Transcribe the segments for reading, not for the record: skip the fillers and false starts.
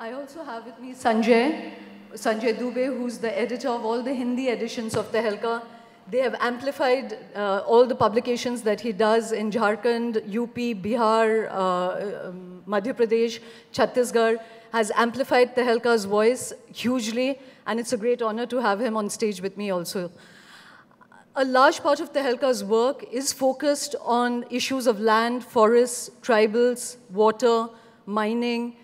I also have with me Sanjay Dubey, who's the editor of all the Hindi editions of Tehelka. They have amplified all the publications that he does in Jharkhand, UP, Bihar, Madhya Pradesh, Chhattisgarh, has amplified Tehelka's voice hugely, and it's a great honor to have him on stage with me also. A large part of Tehelka's work is focused on issues of land, forests, tribals, water, mining.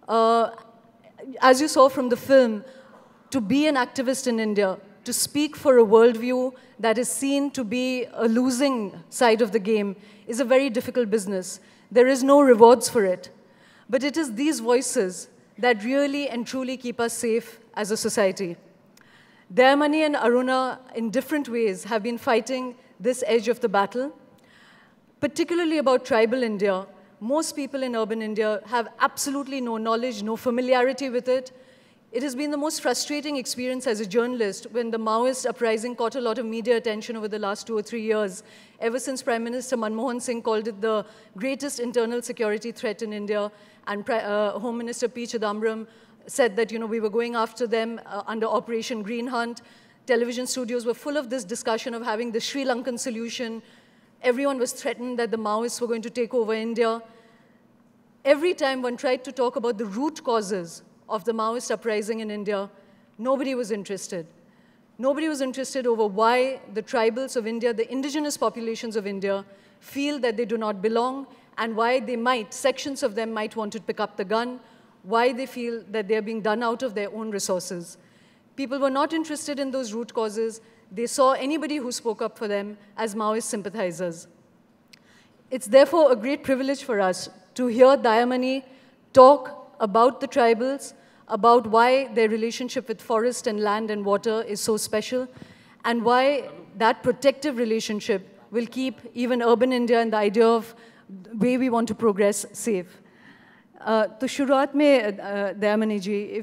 As you saw from the film, to be an activist in India, to speak for a worldview that is seen to be a losing side of the game is a very difficult business. There is no rewards for it. But it is these voices that really and truly keep us safe as a society. Dayamani and Aruna, in different ways, have been fighting this edge of the battle. Particularly about tribal India, most people in urban India have absolutely no knowledge, no familiarity with it. It has been the most frustrating experience as a journalist when the Maoist uprising caught a lot of media attention over the last 2 or 3 years, ever since Prime Minister Manmohan Singh called it the greatest internal security threat in India, and Home Minister P. Chidambaram said that we were going after them under Operation Green Hunt. Television studios were full of this discussion of having the Sri Lankan solution. Everyone was threatened that the Maoists were going to take over India. Every time one tried to talk about the root causes of the Maoist uprising in India, nobody was interested. Nobody was interested over why the tribals of India, the indigenous populations of India, feel that they do not belong, and why sections of them might want to pick up the gun, why they feel that they're being done out of their own resources. People were not interested in those root causes. They saw anybody who spoke up for them as Maoist sympathizers. It's therefore a great privilege for us to hear Dayamani talk about the tribals, about why their relationship with forest and land and water is so special, and why that protective relationship will keep even urban India and the idea of the way we want to progress safe. तो शुरुआत में दयामनी जी,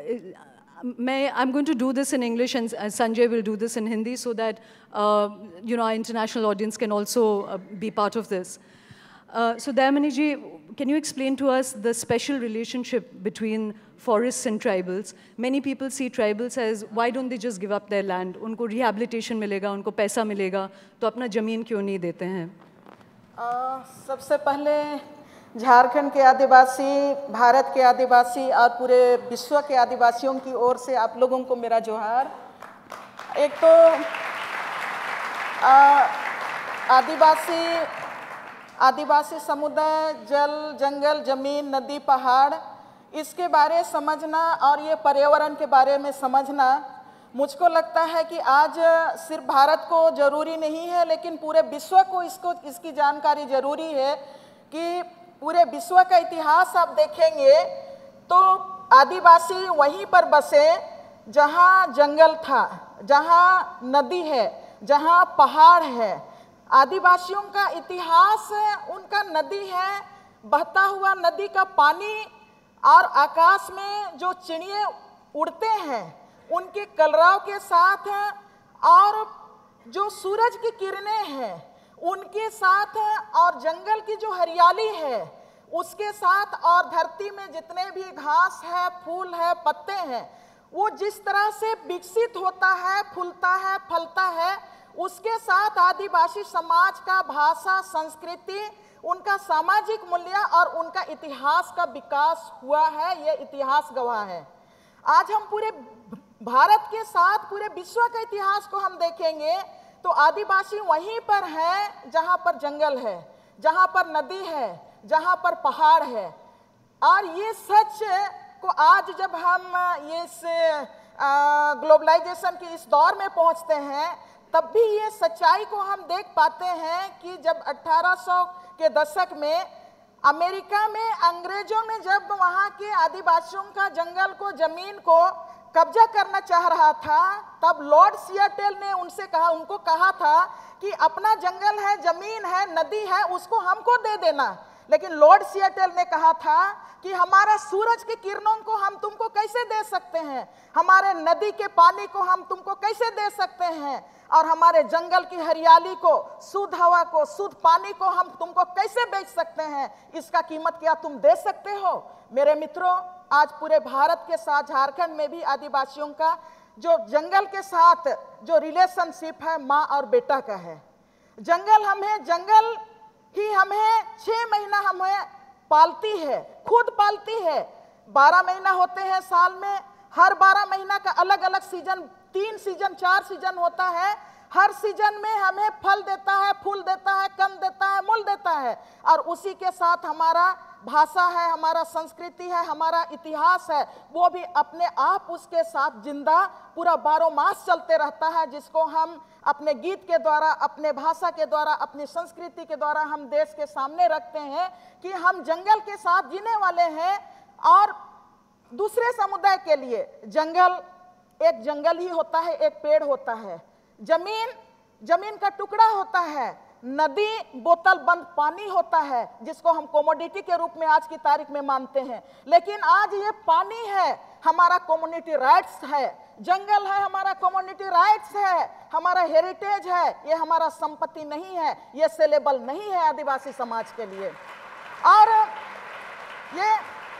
I'm going to do this in English and Sanjay will do this in Hindi so that our international audience can also be part of this. So Dayamani ji, can you explain to us the special relationship between forests and tribals? Many people see tribals as, why don't they just give up their land? उनको rehabilitation मिलेगा, उनको पैसा मिलेगा, तो अपना ज़मीन क्यों नहीं देते हैं? सबसे पहले झारखंड के आदिवासी, भारत के आदिवासी और पूरे विश्व के आदिवासियों की ओर से आप लोगों को मेरा जोहार। एक तो आदिवासी समुदाय, जल, जंगल, जमीन, नदी, पहाड़, इसके बारे समझना और ये पर्यावरण के बारे में समझना, मुझको लगता है कि आज सिर्फ भारत को ज़रूरी नहीं है, लेकिन पूरे विश्व को इसकी जानकारी ज़रूरी है कि पूरे विश्व का इतिहास आप देखेंगे तो आदिवासी वहीं पर बसे जहाँ जंगल था, जहाँ नदी है, जहाँ पहाड़ है। आदिवासियों का इतिहास उनका नदी है, बहता हुआ नदी का पानी, और आकाश में जो चिड़िए उड़ते हैं उनके कलरव के साथ, और जो सूरज की किरणें हैं उनके साथ, और जंगल की जो हरियाली है उसके साथ, और धरती में जितने भी घास है, फूल है, पत्ते हैं, वो जिस तरह से विकसित होता है, फूलता है, फलता है, उसके साथ आदिवासी समाज का भाषा, संस्कृति, उनका सामाजिक मूल्य और उनका इतिहास का विकास हुआ है। ये इतिहास गवाह है। आज हम पूरे भारत के साथ पूरे विश्व के इतिहास को हम देखेंगे तो आदिवासी वहीं पर है जहाँ पर जंगल है, जहाँ पर नदी है, जहाँ पर पहाड़ है। और ये सच को आज जब हम इस ग्लोबलाइजेशन के इस दौर में पहुँचते हैं, तब भी ये सच्चाई को हम देख पाते हैं कि जब 1800 के दशक में अमेरिका में अंग्रेजों ने जब वहाँ के आदिवासियों का जंगल को, जमीन को कब्जा करना चाह रहा था, तब लॉर्ड सियाटेल ने उनको कहा था कि अपना जंगल है, जमीन है, नदी है, उसको हमको दे देना। लेकिन लॉर्ड सियाटेल ने कहा था कि हमारा सूरज की किरणों को हम तुमको कैसे दे सकते हैं, हमारे नदी के पानी को हम तुमको कैसे दे सकते हैं, और हमारे जंगल की हरियाली को, शुद्ध हवा को, शुद्ध पानी को हम तुमको कैसे बेच सकते हैं, इसका कीमत क्या तुम दे सकते हो? मेरे मित्रों, आज पूरे भारत के साथ झारखंड में भी आदिवासियों का जो जंगल के साथ जो रिलेशनशिप है माँ और बेटा का है। जंगल ही हमें 6 महीना हमें पालती है, खुद पालती है। 12 महीना होते हैं साल में, हर 12 महीना का अलग अलग सीजन, 3 सीजन 4 सीजन होता है। हर सीजन में हमें फल देता है, फूल देता है, कंद देता है, मूल देता है। और उसी के साथ हमारा भाषा है, हमारा संस्कृति है, हमारा इतिहास है, वो भी अपने आप उसके साथ जिंदा पूरा 12 मास चलते रहता है, जिसको हम अपने गीत के द्वारा, अपने भाषा के द्वारा, अपनी संस्कृति के द्वारा हम देश के सामने रखते हैं कि हम जंगल के साथ जीने वाले हैं। और दूसरे समुदाय के लिए जंगल एक जंगल ही होता है, एक पेड़ होता है, जमीन का टुकड़ा होता है, नदी बोतल बंद पानी होता है, जिसको हम कमोडिटी के रूप में आज की तारीख में मानते हैं। लेकिन आज ये पानी है, हमारा कम्युनिटी राइट्स है, जंगल है, हमारा कम्युनिटी राइट्स है, हमारा हेरिटेज है, ये हमारा संपत्ति नहीं है, ये सेलेबल नहीं है आदिवासी समाज के लिए। और ये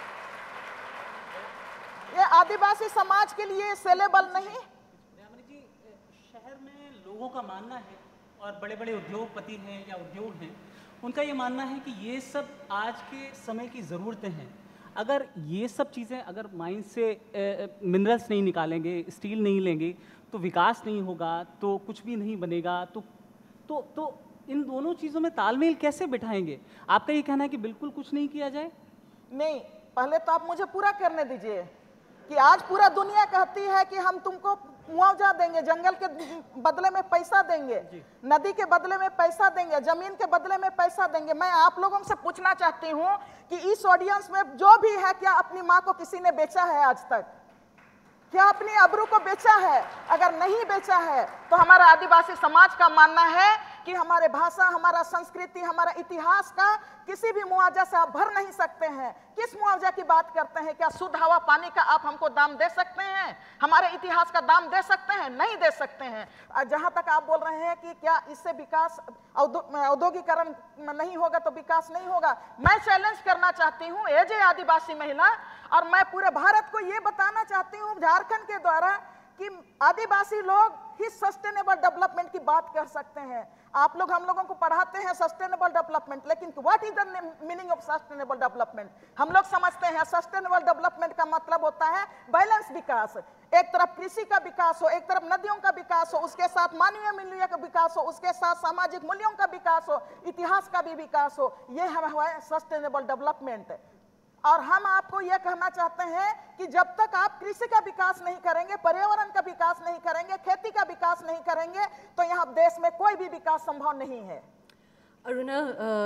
आदिवासी समाज के लिए सेलेबल नहीं। दयामनी जी, शहर में लोगों का मानना है और बड़े बड़े उद्योगपति हैं या उद्योग हैं, उनका ये मानना है कि ये सब आज के समय की ज़रूरतें हैं। अगर ये सब चीज़ें, अगर माइन से मिनरल्स नहीं निकालेंगे, स्टील नहीं लेंगे, तो विकास नहीं होगा, तो कुछ भी नहीं बनेगा। तो इन दोनों चीज़ों में तालमेल कैसे बिठाएंगे? आपका ये कहना है कि बिल्कुल कुछ नहीं किया जाए? नहीं, पहले तो आप मुझे पूरा करने दीजिए कि आज पूरा दुनिया कहती है कि हम तुमको मुआवजा देंगे, जंगल के बदले में पैसा देंगे, नदी के बदले में पैसा देंगे, जमीन के बदले में पैसा देंगे। मैं आप लोगों से पूछना चाहती हूँ कि इस ऑडियंस में जो भी है, क्या अपनी माँ को किसी ने बेचा है आज तक? क्या अपनी अबरू को बेचा है? अगर नहीं बेचा है तो हमारा आदिवासी समाज का मानना है कि हमारे भाषा, हमारा संस्कृति, हमारा इतिहास का किसी भी मुआवजा से आप भर नहीं सकते हैं। किस मुआवजा की बात करते हैं? क्या शुद्ध हवा पानी का आप हमको दाम दे सकते हैं? हमारे इतिहास का दाम दे सकते हैं? नहीं दे सकते हैं। जहां तक आप बोल रहे हैं कि क्या इससे विकास, औद्योगिकरण नहीं होगा तो विकास नहीं होगा, मैं चैलेंज करना चाहती हूँ एज ए आदिवासी महिला, और मैं पूरे भारत को ये बताना चाहती हूँ झारखंड के द्वारा कि आदिवासी लोग ही सस्टेनेबल डेवलपमेंट की बात कर सकते हैं। आप लोग हम लोगों को पढ़ाते हैं सस्टेनेबल डेवलपमेंट, लेकिन what is the meaning of sustainable development? हम लोग समझते हैं सस्टेनेबल डेवलपमेंट का मतलब होता है बैलेंस विकास। एक तरफ कृषि का विकास हो, एक तरफ नदियों का विकास हो, उसके साथ मानवीय मूल्यों का विकास हो, उसके साथ सामाजिक मूल्यों का विकास हो, इतिहास का भी विकास हो। ये हमारा सस्टेनेबल डेवलपमेंट है। और हम आपको यह कहना चाहते हैं कि जब तक आप कृषि का विकास नहीं करेंगे, पर्यावरण का विकास नहीं करेंगे, खेती का विकास नहीं करेंगे, तो यहाँ देश में कोई भी विकास संभव नहीं है। Aruna,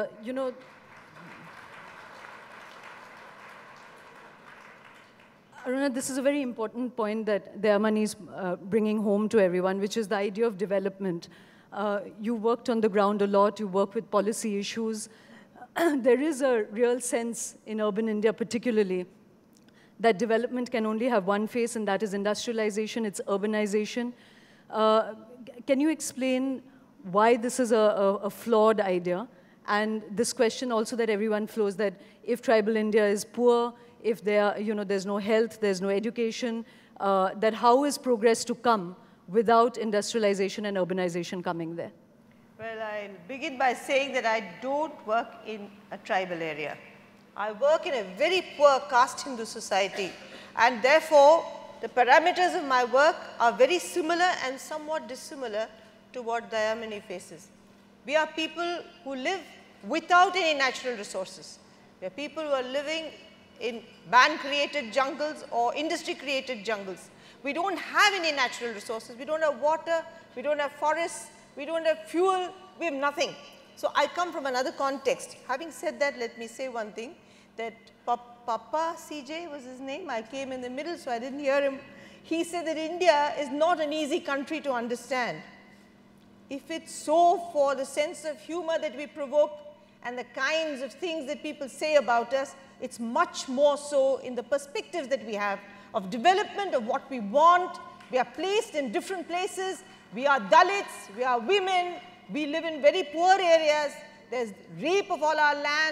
Aruna, this is a very important point that Dayamani is bringing home to everyone, which is the idea of development. You worked on the ground a lot, you work with policy issues. There is a real sense in urban India particularly that development can only have one face, and that is industrialization, it's urbanization. Can you explain why this is a flawed idea? And this question also that everyone flows, that if tribal India is poor, if there's no health, there's no education, that how is progress to come without industrialization and urbanization coming there? Well, I'll begin by saying that I don't work in a tribal area. I work in a very poor caste Hindu society, and therefore the parameters of my work are very similar and somewhat dissimilar to what Dayamani faces. We are people who live without any natural resources. We are people who are living in man-created jungles or industry-created jungles. We don't have any natural resources. We don't have water, we don't have forests, we don't have fuel, we have nothing. So I come from another context. Having said that, let me say one thing, that Papa CJ was his name. I came in the middle, so I didn't hear him. He said that India is not an easy country to understand. If it's so for the sense of humor that we provoke and the kinds of things that people say about us, it's much more so in the perspectives that we have of development, of what we want. We are placed in different places. We are Dalits, we are women, we live in very poor areas, there's rape of all our land.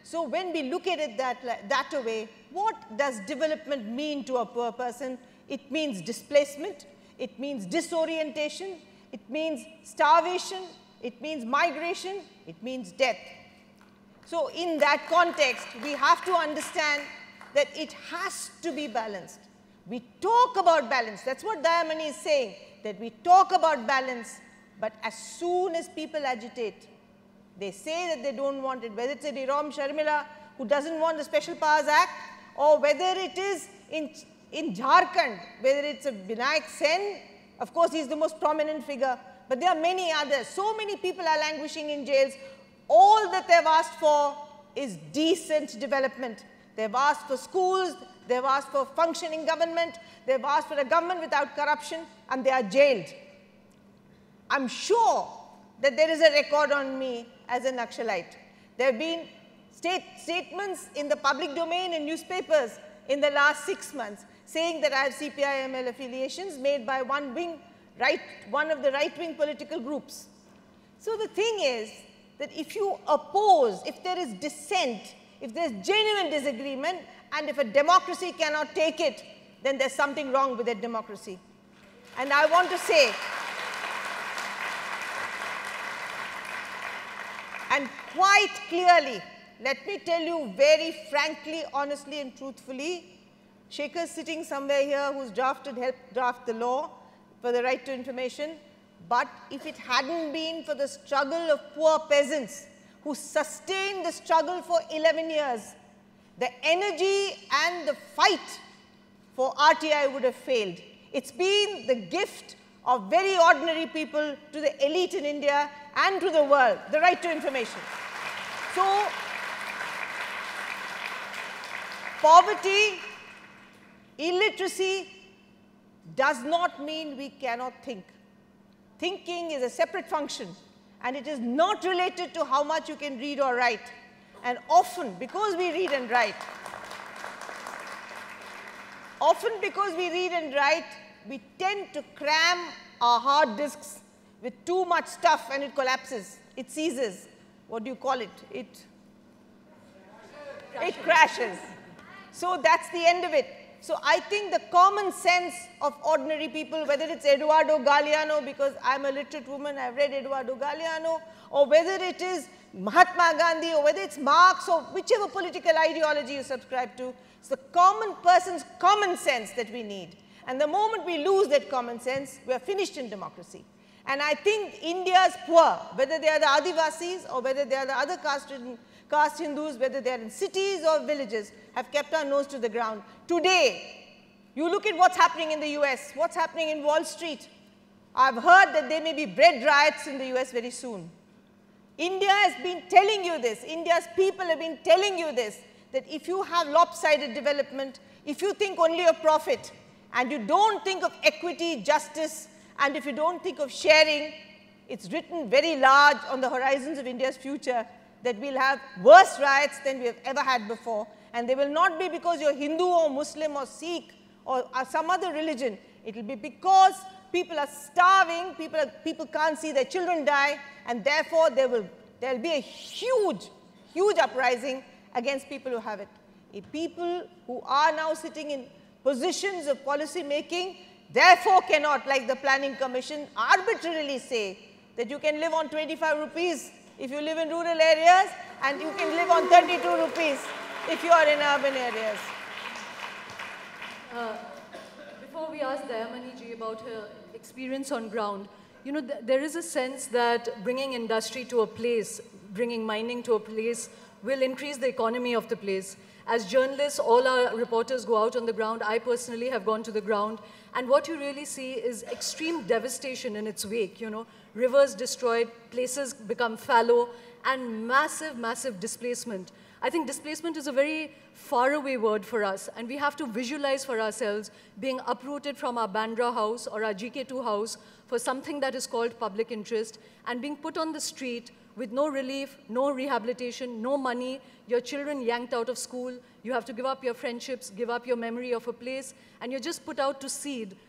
So when we look at it that way, what does development mean to a poor person? It means displacement, it means disorientation, it means starvation, it means migration, it means death. So in that context, we have to understand that it has to be balanced. We talk about balance, that's what Dayamani is saying, that we talk about balance, but as soon as people agitate, they say that they don't want it, whether it's a Iram Sharmila who doesn't want the Special Powers Act, or whether it is in Jharkhand, whether it's a Vinayak Sen, of course he's the most prominent figure, but there are many others. So many people are languishing in jails. All that they've asked for is decent development. They've asked for schools, they've asked for functioning government, they've asked for a government without corruption, and they are jailed. I'm sure that there is a record on me as a Naxalite. There have been statements in the public domain in newspapers in the last 6 months saying that I have CPI-ML affiliations made by one of the right-wing political groups. So the thing is that if you oppose, if there is dissent, if there's genuine disagreement, and if a democracy cannot take it, then there's something wrong with that democracy. And I want to say, and quite clearly, let me tell you very frankly, honestly and truthfully, Shekhar's sitting somewhere here who's helped draft the law for the right to information, but if it hadn't been for the struggle of poor peasants who sustained the struggle for 11 years, the energy and the fight for RTI would have failed. It's been the gift of very ordinary people to the elite in India and to the world, the right to information. So, poverty, illiteracy does not mean we cannot think. Thinking is a separate function, and it is not related to how much you can read or write. And often, because we read and write, we tend to cram our hard disks with too much stuff and it collapses. It seizes. What do you call it? It crashes. So that's the end of it. So I think the common sense of ordinary people, whether it's Eduardo Galeano, because I'm a literate woman, I've read Eduardo Galeano, or whether it is Mahatma Gandhi, or whether it's Marx, or whichever political ideology you subscribe to, it's the common person's common sense that we need. And the moment we lose that common sense, we are finished in democracy. And I think India's poor, whether they are the Adivasis or whether they are the other caste Hindus, whether they are in cities or villages, have kept our nose to the ground. Today, you look at what's happening in the US, what's happening in Wall Street. I've heard that there may be bread riots in the US very soon. India has been telling you this, India's people have been telling you this, that if you have lopsided development, if you think only of profit, and you don't think of equity, justice, and if you don't think of sharing, it's written very large on the horizons of India's future that we'll have worse riots than we have ever had before. And they will not be because you're Hindu or Muslim or Sikh or some other religion. It will be because people are starving, people can't see their children die, and therefore there will be a huge uprising against people who have it. People who are now sitting in positions of policy making therefore cannot, like the Planning Commission, arbitrarily say that you can live on 25 rupees if you live in rural areas and you can live on 32 rupees if you are in urban areas. Before we ask Dayamani ji about her experience on ground, you know, there is a sense that bringing industry to a place, bringing mining to a place, will increase the economy of the place. As journalists, all our reporters go out on the ground. I personally have gone to the ground. And what you really see is extreme devastation in its wake, you know. Rivers destroyed, places become fallow, and massive, massive displacement. I think displacement is a very faraway word for us, and we have to visualize for ourselves being uprooted from our Bandra house or our GK2 house for something that is called public interest, and being put on the street with no relief, no rehabilitation, no money, your children yanked out of school, you have to give up your friendships, give up your memory of a place, and you're just put out to seed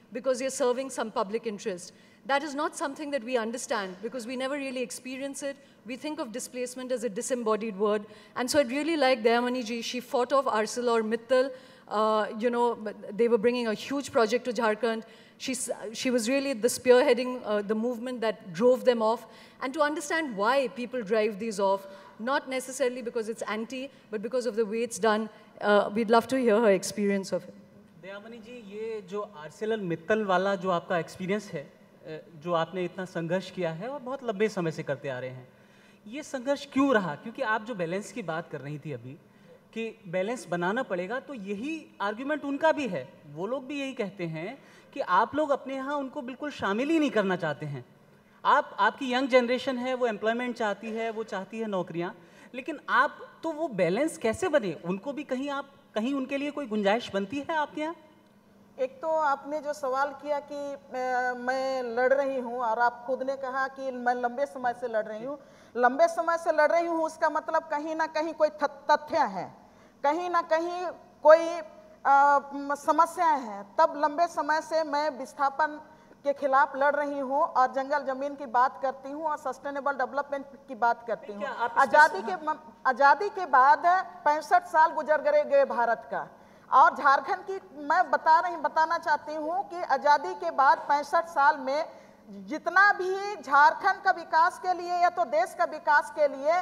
because you're serving some public interest. That is not something that we understand because we never really experience it. We think of displacement as a disembodied word. And so I'd really like Dayamani ji, she fought off ArcelorMittal. You know, they were bringing a huge project to Jharkhand. She was really the spearheading the movement that drove them off. And to understand why people drive these off, not necessarily because it's anti, but because of the way it's done, we'd love to hear her experience of it. Dayamani जी, ये जो ArcelorMittal वाला जो आपका experience है, जो आपने इतना संघर्ष किया है और बहुत लंबे समय से करते आ रहे हैं, ये संघर्ष क्यों रहा? क्योंकि आप जो बैलेंस की बात कर रही थी अभी कि बैलेंस बनाना पड़ेगा, तो यही आर्ग्यूमेंट उनका भी है। वो लोग भी यही कहते हैं कि आप लोग अपने यहाँ उनको बिल्कुल शामिल ही नहीं करना चाहते हैं। आपकी यंग जनरेशन है, वो एम्प्लॉयमेंट चाहती है, वो चाहती है नौकरियाँ, लेकिन आप तो वो बैलेंस कैसे बने? उनको भी कहीं उनके लिए कोई गुंजाइश बनती है आपके यहाँ? एक तो आपने जो सवाल किया कि मैं लड़ रही हूँ और आप खुद ने कहा कि मैं लंबे समय से लड़ रही हूँ। लंबे समय से लड़ रही हूँ उसका मतलब कहीं ना कहीं कोई तथ्य है, कहीं ना कहीं कोई समस्याएं हैं। तब लंबे समय से मैं विस्थापन के खिलाफ लड़ रही हूँ और जंगल जमीन की बात करती हूँ और सस्टेनेबल डेवलपमेंट की बात करती हूँ। आज़ादी के बाद 65 साल गुजर गए भारत का, और झारखंड की मैं बताना चाहती हूँ कि आज़ादी के बाद 65 साल में जितना भी झारखंड का विकास के लिए या तो देश का विकास के लिए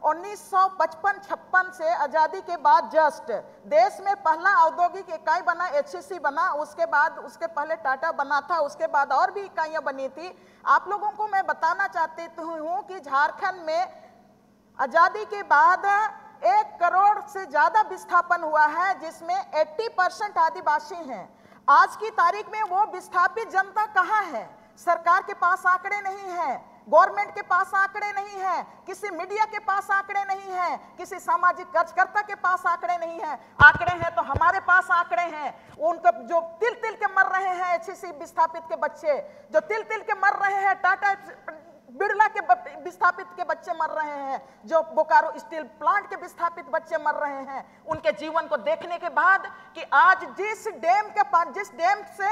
1955-56 से आज़ादी के बाद जस्ट देश में पहला औद्योगिक इकाई बना, HCC बना, उसके पहले टाटा बना था, उसके बाद और भी इकाइयाँ बनी थी। आप लोगों को मैं बताना चाहती हूँ कि झारखंड में आज़ादी के बाद 1 करोड़ से ज़्यादा विस्थापन हुआ है, जिसमें 80% आदिवासी हैं। आज की तारीख में वो विस्थापित जनता कहाँ है? सरकार के पास आंकड़े नहीं हैं, गवर्नमेंट के पास आंकड़े नहीं हैं, किसी मीडिया के पास आंकड़े नहीं हैं, किसी सामाजिक कार्यकर्ता के पास आंकड़े नहीं हैं। आंकड़े हैं तो हमारे पास आंकड़े हैं। उनको जो तिल के मर रहे हैं HCC विस्थापित के बच्चे, जो तिल के मर रहे हैं, टाटा बिरला के विस्थापित के बच्चे मर रहे हैं, जो बोकारो स्टील प्लांट के विस्थापित बच्चे मर रहे हैं, उनके जीवन को देखने के बाद कि आज जिस डैम से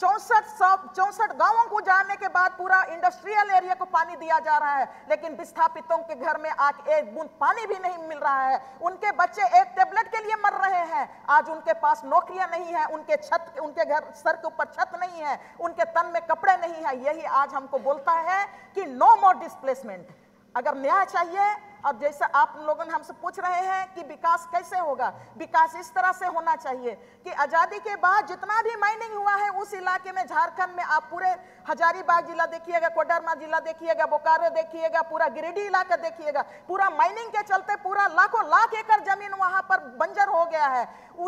64 गांवों को जाने के बाद पूरा इंडस्ट्रियल एरिया को पानी दिया जा रहा है, लेकिन विस्थापितों के घर में आके एक बूंद पानी भी नहीं मिल रहा है। उनके बच्चे एक टेबलेट के लिए मर रहे हैं। आज उनके पास नौकरियां नहीं है, उनके घर सर के ऊपर छत नहीं है, उनके तन में कपड़े नहीं है। यही आज हमको बोलता है कि नो मोर डिस्प्लेसमेंट। अगर न्याय चाहिए, और जैसे आप लोगों ने हमसे पूछ रहे हैं कि विकास कैसे होगा, विकास इस तरह से होना चाहिए कि आज़ादी के बाद जितना भी माइनिंग हुआ है उस इलाके में, झारखंड में आप पूरे हजारीबाग जिला देखिएगा, कोडरमा जिला देखिएगा, बोकारो देखिएगा, पूरा गिरिडीह इलाका देखिएगा, पूरा माइनिंग के चलते पूरा लाखों लाख एकड़ जमीन वहां पर बंजर हो गया है।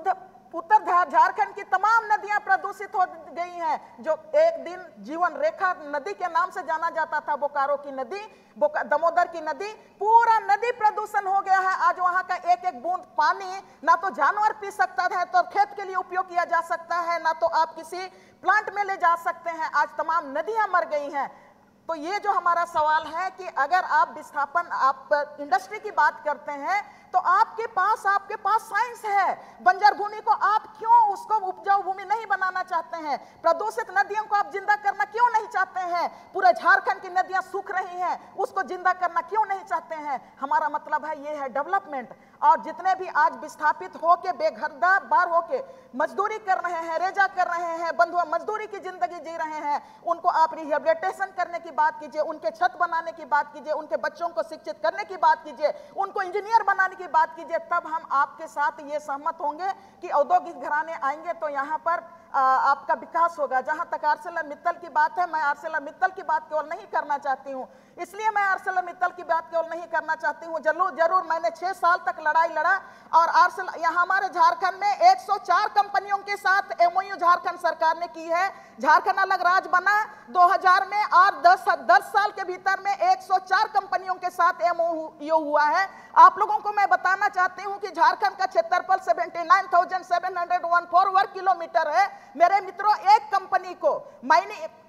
उत्तर झारखंड की तमाम नदियां प्रदूषित हो गई हैं। जो एक दिन जीवन रेखा नदी के नाम से जाना जाता था, बोकारो की नदी, दामोदर की नदी, पूरा नदी प्रदूषण हो गया है। आज वहां का एक एक बूंद पानी ना तो जानवर पी सकता है, तो खेत के लिए उपयोग किया जा सकता है, ना तो आप किसी प्लांट में ले जा सकते हैं। आज तमाम नदियां मर गई हैं। तो ये जो हमारा सवाल है कि अगर आप विस्थापन, आप इंडस्ट्री की बात करते हैं, तो आपके पास साइंस है। बंजर भूमि को आप क्यों उसको उपजाऊ भूमि नहीं बनाना चाहते हैं? प्रदूषित नदियों को आप जिंदा करना क्यों नहीं चाहते हैं? पूरे झारखंड की नदियां सूख रही हैं, उसको जिंदा करना क्यों नहीं चाहते हैं? हमारा मतलब है ये है डेवलपमेंट। और जितने भी आज विस्थापित होके बेघरदार होके मजदूरी कर रहे हैं, रेजा कर रहे हैं, बंधुआ मजदूरी की जिंदगी जी रहे हैं, उनको आप रिहेबिलिटेशन करने की बात कीजिए, उनके छत बनाने की बात कीजिए, उनके बच्चों को शिक्षित करने की बात कीजिए, उनको इंजीनियर बनाने की बात कीजिए। तब हम आपके साथ ये सहमत होंगे कि औद्योगिक घराने आएंगे तो यहाँ पर आपका विकास होगा। जहां तक ArcelorMittal की बात है, मैं ArcelorMittal की बात केवल नहीं करना चाहती हूं, इसलिए मैं ArcelorMittal की बात केवल नहीं करना चाहती हूं। जरूर मैंने 6 साल तक लड़ाई लड़ा और यहाँ हमारे झारखंड में 104 कंपनियों के साथ MOU झारखंड सरकार ने की है। झारखंड अलग राज्य बना 2000 में और 10 साल के भीतर में 104 कंपनियों के साथ MOU हुआ है। आप लोगों को मैं बताना चाहती हूं कि झारखंड का क्षेत्रफल 79,714 वर्ग किलोमीटर है। मेरे मित्रों, एक कंपनी को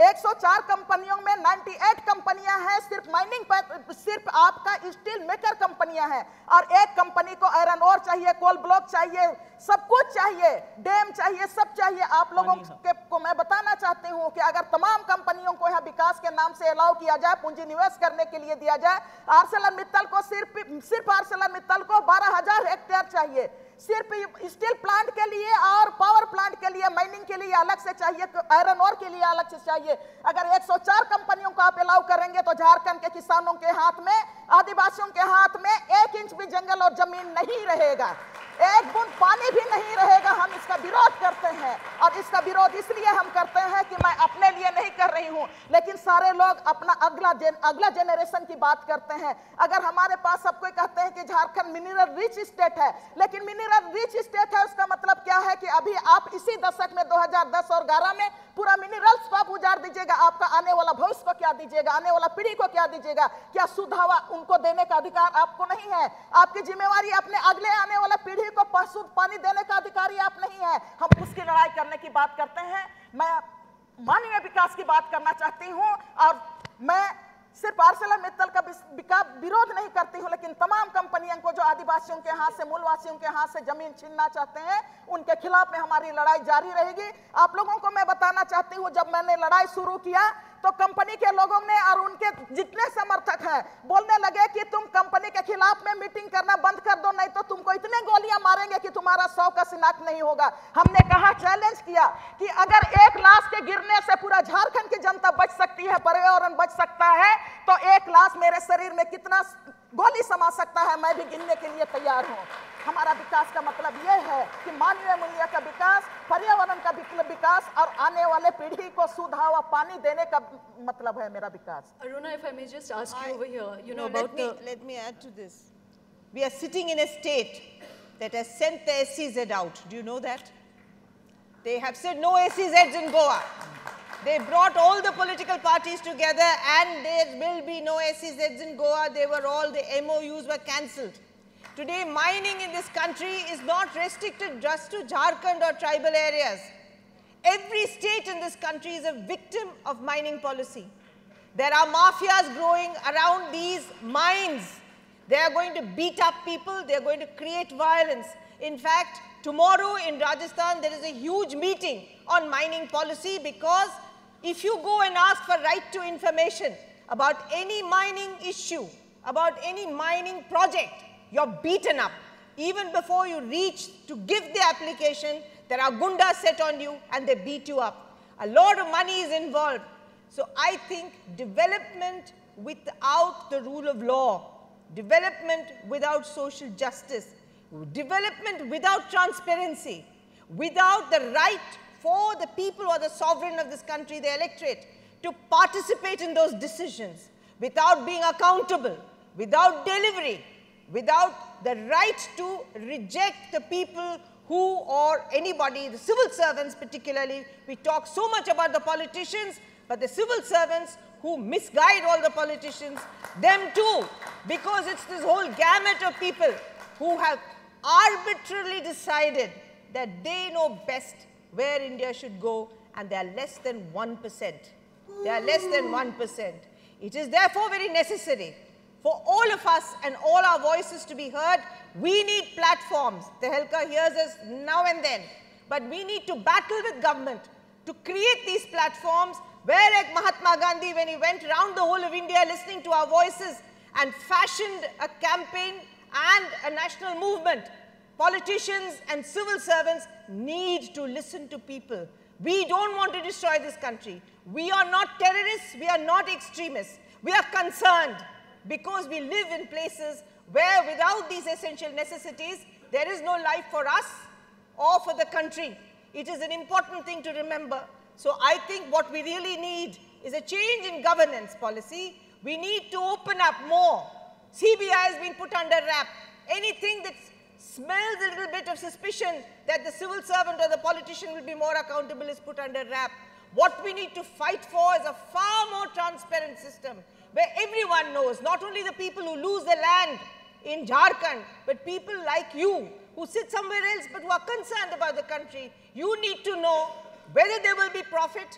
104 कंपनियों में 98 कंपनियां हैं सिर्फ माइनिंग पर, सिर्फ आपका स्टील मेकर कंपनियां हैं, और एक कंपनी को आयरन ओर चाहिए, कोल ब्लॉक चाहिए, सब कुछ चाहिए, डैम चाहिए, सब चाहिए। आप लोगों को मैं बताना चाहती हूं कि अगर तमाम कंपनियों को यहाँ विकास के नाम से अलाउ किया जाए, पूंजी निवेश करने के लिए दिया जाए, आर्सेलरमित्तल को सिर्फ आर्सेलरमित्तल को 12,000 हेक्टेयर चाहिए, सिर्फ स्टील प्लांट के लिए और पावर प्लांट के लिए, माइनिंग के लिए अलग से चाहिए, आयरन ओर के लिए अलग से चाहिए। अगर 104 कंपनियों को आप अलाउ करेंगे तो झारखंड के किसानों के हाथ में, आदिवासियों के हाथ में 1 इंच भी जंगल और जमीन नहीं रहेगा, एक बूंद पानी भी नहीं रहेगा। हम इसका विरोध करते हैं, और इसका विरोध इसलिए हम करते हैं कि मैं अपने लिए नहीं कर रही हूं, लेकिन सारे लोग अपना अगला जेनरेशन की बात करते हैं। अगर हमारे पास सब कोई कहते हैं कि झारखंड मिनरल रिच स्टेट है, लेकिन मिनरल रिच स्टेट है उसका मतलब क्या है कि अभी आप इसी दशक में 2010 और 11 में पूरा मिनरल्स को आप उजाड़ दीजिएगा, आपका आने वाला भविष्य को क्या दीजिएगा, आने वाला पीढ़ी को क्या दीजिएगा? क्या शुद्ध हवा उनको देने का अधिकार आपको नहीं है? आपकी जिम्मेवारी अपने अगले आने वाला पीढ़ी को शुद्ध पानी देने का अधिकारी आप नहीं है। हम उसकी लड़ाई करने की बात करते हैं। मैं मानवीय विकास की बात करना चाहती हूं, और मैं सिर्फ आर्सेलरमित्तल का विरोध नहीं करती हूं, लेकिन तमाम कंपनियों को जो आदिवासियों के हाथ से, मूलवासियों के हाथ से जमीन छीनना चाहते हैं, उनके खिलाफ में हमारी लड़ाई जारी रहेगी। आप लोगों को मैं बताना चाहती हूं, जब मैंने लड़ाई शुरू किया तो कंपनी के लोगों ने और उनके जितने समर्थक हैं बोलने लगे कि तुम कंपनी के खिलाफ में मीटिंग करना बंद कर दो, नहीं तो तुमको इतने गोलियां मारेंगे कि तुम्हारा 100 का शिनाख्त नहीं होगा। हमने कहा, चैलेंज किया कि अगर एक लाश के गिरने से पूरा झारखंड की जनता बच सकती है, पर्यावरण बच सकता है, तो एक लाश मेरे शरीर में कितना गोली समा सकता है, मैं भी गिनने के लिए तैयार हूं। हमारा विकास का मतलब यह है कि मानवीय मूल्य का विकास, पर्यावरण का विकास और आने वाले पीढ़ी को शुद्ध हवा पानी देने का मतलब है मेरा विकास। Aruna, if I may just ask you over here, you know, about let me add to this. We are sitting in a state that has sent the SEZ out. Do you know that? They have said no SEZs in Goa. They brought all the political parties together and there will be no SEZs in Goa. They were all, the MOUs were cancelled. Today, mining in this country is not restricted just to Jharkhand or tribal areas. Every state in this country is a victim of mining policy. There are mafias growing around these mines. They are going to beat up people. They are going to create violence. In fact, tomorrow in Rajasthan, there is a huge meeting on mining policy, because if you go and ask for right to information about any mining issue, about any mining project, you're beaten up. Even before you reach to give the application, there are gundas set on you and they beat you up. A lot of money is involved. So I think development without the rule of law, development without social justice, development without transparency, without the right for the people or the sovereign of this country, the electorate, to participate in those decisions, without being accountable, without delivery, without the right to reject the people who, or anybody, the civil servants particularly. We talk so much about the politicians, but the civil servants who misguide all the politicians, them too, because it's this whole gamut of people who have arbitrarily decided that they know best where India should go, and they are less than 1%. They are less than 1%. It is therefore very necessary for all of us and all our voices to be heard. We need platforms. Tehelka hears us now and then, but we need to battle with government to create these platforms where, like Mahatma Gandhi, when he went around the whole of India listening to our voices and fashioned a campaign and a national movement, politicians and civil servants need to listen to people. We don't want to destroy this country. We are not terrorists. We are not extremists. We are concerned because we live in places where without these essential necessities, there is no life for us or for the country. It is an important thing to remember. So I think what we really need is a change in governance policy. We need to open up more. CBI has been put under wrap. Anything that smells a little bit of suspicion that the civil servant or the politician will be more accountable is put under wrap. What we need to fight for is a far more transparent system where everyone knows, not only the people who lose the land in Jharkhand, but people like you who sit somewhere else but who are concerned about the country. You need to know whether there will be profit,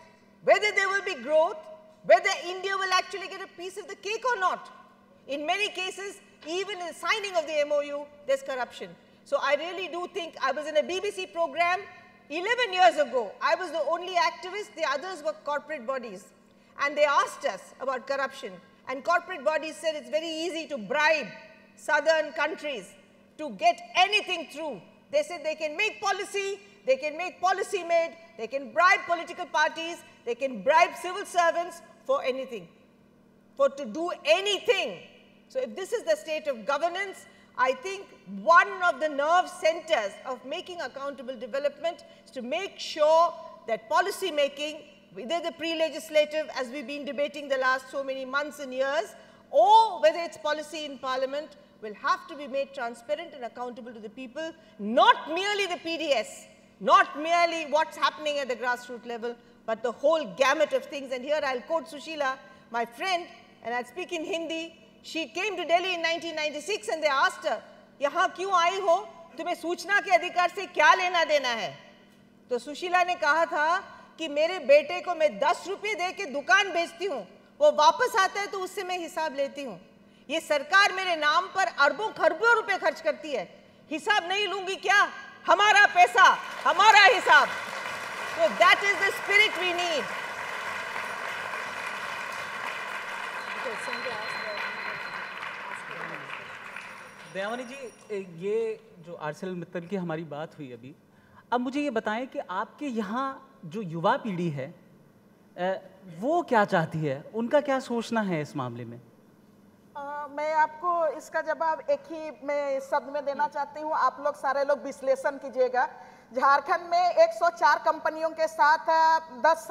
whether there will be growth, whether India will actually get a piece of the cake or not. In many cases, even in signing of the MOU, there's corruption. So I really do think, I was in a BBC program 11 years ago. I was the only activist, the others were corporate bodies. And they asked us about corruption. And corporate bodies said it's very easy to bribe southern countries to get anything through. They said they can make policy, they can make policy made, they can bribe political parties, they can bribe civil servants for anything, to do anything. So if this is the state of governance, I think one of the nerve centers of making accountable development is to make sure that policy making, whether the pre-legislative, as we've been debating the last so many months and years, or whether it's policy in parliament, will have to be made transparent and accountable to the people, not merely the PDS, not merely what's happening at the grassroots level, but the whole gamut of things. And here I'll quote Sushila, my friend, and I'll speak in Hindi. She came to Delhi in 1996 and they asked her, "Yahan kyun aayi ho? Tumhe सूचना के अधिकार से क्या लेना देना है?" तो सुशीला ने कहा था कि मेरे बेटे को मैं 10 रुपये दे के दुकान बेचती हूँ, वो वापस आता है तो उससे मैं हिसाब लेती हूँ। ये सरकार मेरे नाम पर अरबों खरबों रुपए खर्च करती है, हिसाब नहीं लूंगी क्या? हमारा पैसा, हमारा हिसाब। So that is the spirit we need. Dayamani जी, ये जो ArcelorMittal की हमारी बात हुई अभी, अब मुझे ये बताएं कि आपके यहाँ जो युवा पीढ़ी है वो क्या चाहती है, उनका क्या सोचना है इस मामले में? मैं आपको इसका जवाब एक ही मैं शब्द में देना चाहती हूँ। आप लोग सारे लोग विश्लेषण कीजिएगा। झारखंड में 104 कंपनियों के साथ 10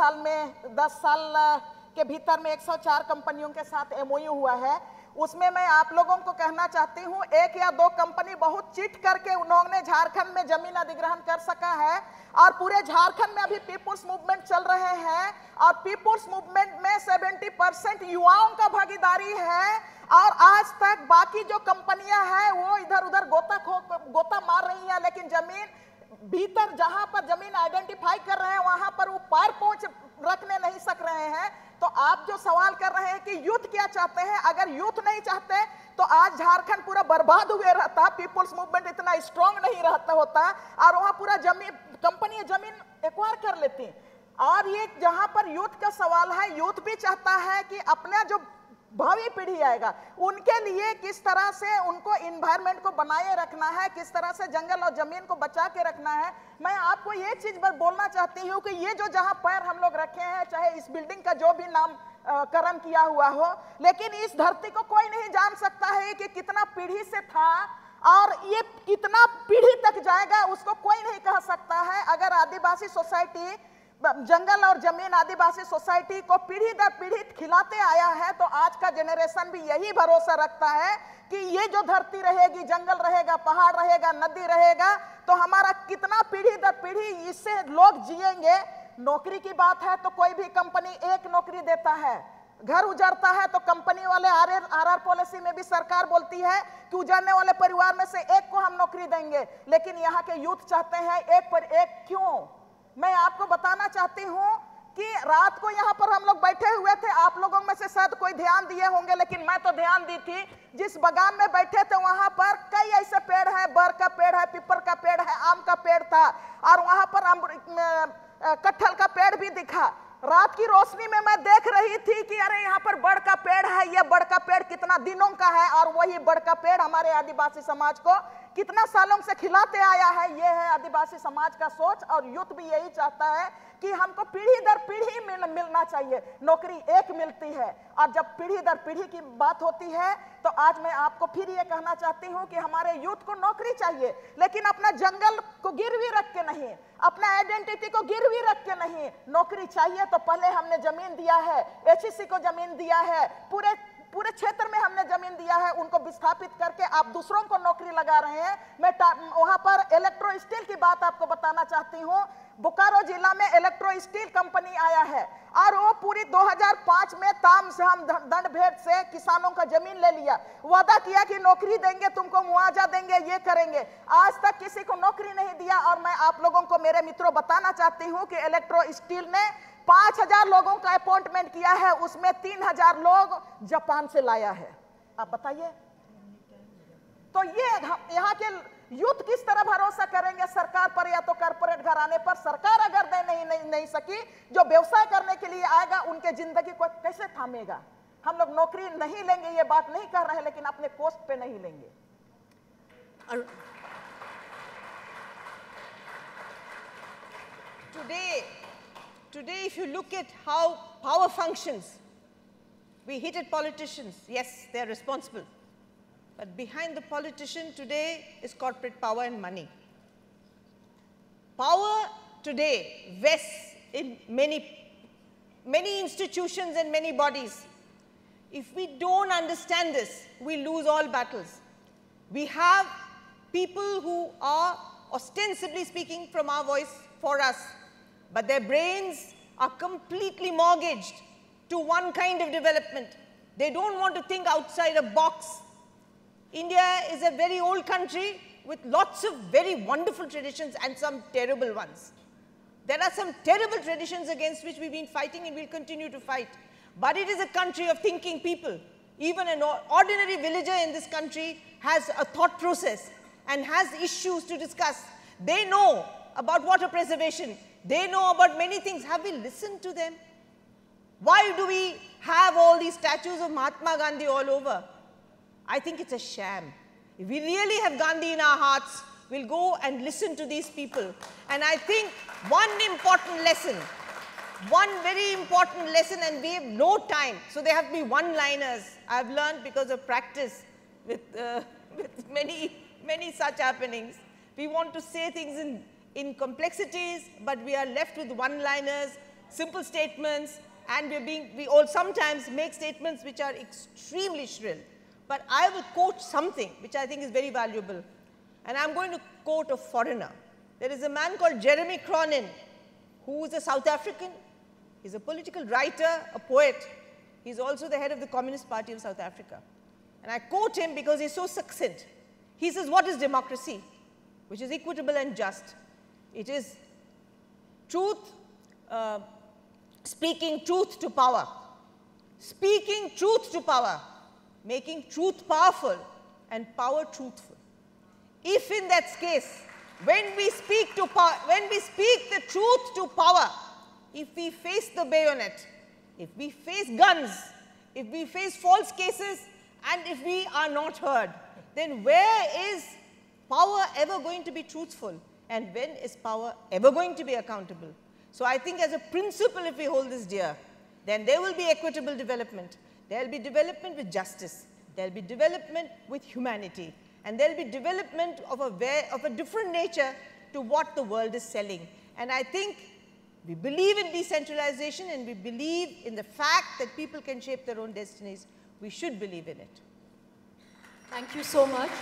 साल के भीतर में 104 कंपनियों के साथ MOU हुआ है। उसमें मैं आप लोगों को कहना चाहती हूँ, 1 या 2 कंपनी बहुत चिट करके उन्होंने झारखंड में जमीन अधिग्रहण कर सका है, और पूरे झारखंड में अभी पीपुल्स मूवमेंट चल रहे हैं, और पीपुल्स मूवमेंट में 70% युवाओं का भागीदारी है। और आज तक बाकी जो कंपनियां हैं वो इधर उधर गोता मार रही हैं, लेकिन जमीन भीतर जहां पर जमीन आइडेंटिफाई कर रहे हैं वहां पर वो पैर पहुंच रखने नहीं सक रहे हैं। तो आप जो सवाल कर रहे हैं कि यूथ क्या चाहते हैं, अगर यूथ नहीं चाहते तो आज झारखंड पूरा बर्बाद हुए रहता, पीपुल्स मूवमेंट इतना स्ट्रांग नहीं रहता होता, और वहां पूरा कंपनी जमीन एक्वायर कर लेती। और ये जहां पर यूथ का सवाल है, यूथ भी चाहता है कि अपना जो भावी पीढ़ी आएगा उनके लिए किस तरह से उनको इन्वायरमेंट को बनाए रखना है, किस तरह से जंगल और जमीन को बचा के रखना है। मैं आपको ये चीज बोलना चाहती हूँ कि ये जो जहां पैर हम लोग रखे हैं, चाहे इस बिल्डिंग का जो भी नामकरण किया हुआ हो, लेकिन इस धरती को कोई नहीं जान सकता है कि कितना पीढ़ी से था और ये कितना पीढ़ी तक जाएगा, उसको कोई नहीं कह सकता है। अगर आदिवासी सोसाइटी जंगल और जमीन आदिवासी सोसाइटी को पीढ़ी दर पीढ़ी खिलाते आया है, तो आज का जनरेशन भी यही भरोसा रखता है कि ये जो धरती रहेगी, जंगल रहेगा, पहाड़ रहेगा, नदी रहेगा, तो हमारा कितना पीढ़ी दर पीढ़ी इससे लोग जिएंगे। नौकरी की बात है तो कोई भी कंपनी एक नौकरी देता है, घर उजाड़ता है तो कंपनी वाले आरआर पॉलिसी में भी सरकार बोलती है कि उजाड़ने वाले परिवार में से एक को हम नौकरी देंगे, लेकिन यहाँ के यूथ चाहते हैं एक पर एक। क्यों? मैं आपको बताना चाहती हूँ कि रात को यहाँ पर हम लोग बैठे हुए थे, आप लोगों में से शायद कोई ध्यान दिए होंगे, लेकिन मैं तो ध्यान दी थी। जिस बगान में बैठे थे वहां पर कई ऐसे पेड़ हैं, बर का पेड़ है, पीपल का पेड़ है, आम का पेड़ था, और वहां पर कटहल का पेड़ भी दिखा। रात की रोशनी में मैं देख रही थी कि अरे यहाँ पर बड़ का पेड़ है, ये बड़ का पेड़ कितना दिनों का है, और वही बड़ का पेड़ हमारे आदिवासी समाज को कितना सालों से खिलाते आया है। ये है आदिवासी समाज का सोच, और यूथ भी यही चाहता है कि हमको पीढ़ी दर पीढ़ी मिलना चाहिए। नौकरी एक मिलती है, और जब पीढ़ी दर पीढ़ी की बात होती है तो आज मैं आपको फिर ये कहना चाहती हूँ कि हमारे यूथ को नौकरी चाहिए, लेकिन अपना जंगल को गिरवी रख के नहीं, अपना आइडेंटिटी को गिरवी रख के नहीं। नौकरी चाहिए तो पहले हमने जमीन दिया है, HEC को जमीन दिया है, पूरे क्षेत्र में हमने जमीन दिया है, उनको विस्थापित करके आप दूसरों को नौकरी लगा रहे हैं। मैं वहां पर इलेक्ट्रो स्टील की बात आपको बताना चाहती हूँ। बोकारो जिला में इलेक्ट्रो स्टील कंपनी आया है, और वो पूरी 2005 में तामझाम दंड भेद से किसानों का जमीन ले लिया, वादा किया कि नौकरी देंगे, तुमको मुआवजा देंगे, ये करेंगे। आज तक किसी को नौकरी नहीं दिया। और मैं आप लोगों को, मेरे मित्रों, बताना चाहती हूँ कि इलेक्ट्रो स्टील ने 5,000 लोगों का अपॉइंटमेंट किया है, उसमें 3,000 लोग जापान से लाया है। आप बताइए, तो ये यहाँ के यूथ किस तरह भरोसा करेंगे सरकार पर या तो कॉर्पोरेट घराने पर? सरकार अगर नहीं सकी, जो व्यवसाय करने के लिए आएगा उनके जिंदगी को कैसे थामेगा? हम लोग नौकरी नहीं लेंगे, ये बात नहीं कर रहे, लेकिन अपने कॉस्ट पे नहीं लेंगे। Today, if you look at how power functions, we hit at politicians. Yes, they are responsible. But behind the politician today is corporate power and money. Power today vests in many institutions and many bodies. If we don't understand this, we lose all battles. We have people who are ostensibly speaking from our voice for us, but their brains are completely mortgaged to one kind of development. They don't want to think outside a box. India is a very old country with lots of very wonderful traditions and some terrible ones. There are some terrible traditions against which we've been fighting and will continue to fight. But it is a country of thinking people. Even an ordinary villager in this country has a thought process and has issues to discuss. They know about water preservation. They know about many things. Have we listened to them? Why do we have all these statues of Mahatma Gandhi all over? I think it's a sham. If we really have Gandhi in our hearts, we'll go and listen to these people. And I think one very important lesson, and we have no time, so they have to be one-liners. I've learned because of practice with many such happenings. We want to say things in complexities, but we are left with one-liners, simple statements, and we all sometimes make statements which are extremely shrill. But I will quote something which I think is very valuable, and I'm going to quote a foreigner. There is a man called Jeremy Cronin, who is a South African. He's a political writer, a poet. He's also the head of the Communist Party of South Africa. And I quote him because he's so succinct. He says, what is democracy? Which is equitable and just. It is truth, speaking truth to power. Speaking truth to power. Making truth powerful and power truthful. If in that case, when we speak the truth to power, if we face the bayonet, if we face guns, if we face false cases, and if we are not heard, then where is power ever going to be truthful? And when is power ever going to be accountable? So I think as a principle, if we hold this dear, then there will be equitable development. There will be development with justice. There will be development with humanity. And there will be development of a different nature to what the world is selling. And I think we believe in decentralization and we believe in the fact that people can shape their own destinies. We should believe in it. Thank you so much.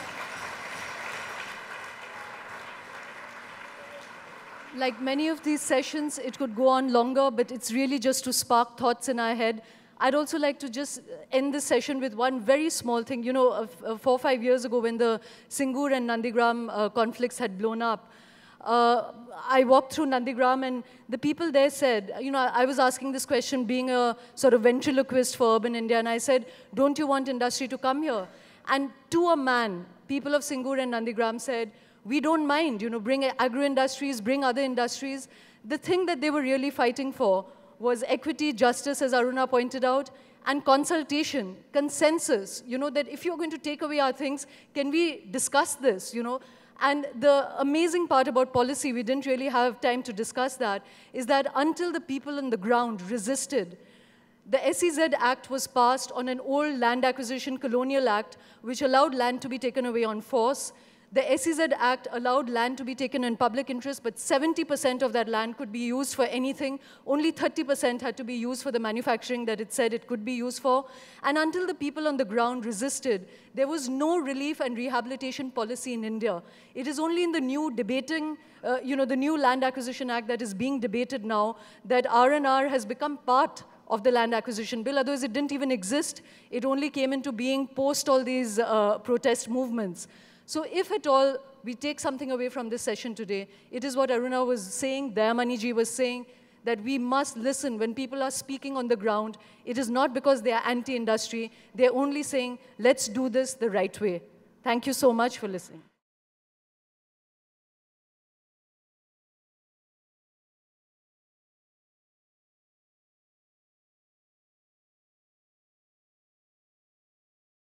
Like many of these sessions, it could go on longer, but it's really just to spark thoughts in our head. I'd also like to just end this session with one very small thing. You know, 4 or 5 years ago when the Singur and Nandigram conflicts had blown up, I walked through Nandigram and the people there said, you know, I was asking this question being a sort of ventriloquist for urban India, and I said, don't you want industry to come here? And to a man, people of Singur and Nandigram said, we don't mind, you know, bring agro-industries, bring other industries. The thing that they were really fighting for was equity, justice, as Aruna pointed out, and consultation, consensus, you know, that if you're going to take away our things, can we discuss this, you know? And the amazing part about policy, we didn't really have time to discuss that, is that until the people on the ground resisted, the SEZ Act was passed on an old land acquisition colonial act, which allowed land to be taken away on force. The SEZ Act allowed land to be taken in public interest, but 70% of that land could be used for anything. Only 30% had to be used for the manufacturing that it said it could be used for. And until the people on the ground resisted, there was no relief and rehabilitation policy in India. It is only in the new debating, you know, the new Land Acquisition Act that is being debated now that R&R has become part of the Land Acquisition Bill. Otherwise, it didn't even exist. It only came into being post all these protest movements. So if at all we take something away from this session today, it is what Aruna was saying, Dayamani ji was saying, that we must listen when people are speaking on the ground. It is not because they are anti-industry. They're only saying, let's do this the right way. Thank you so much for listening.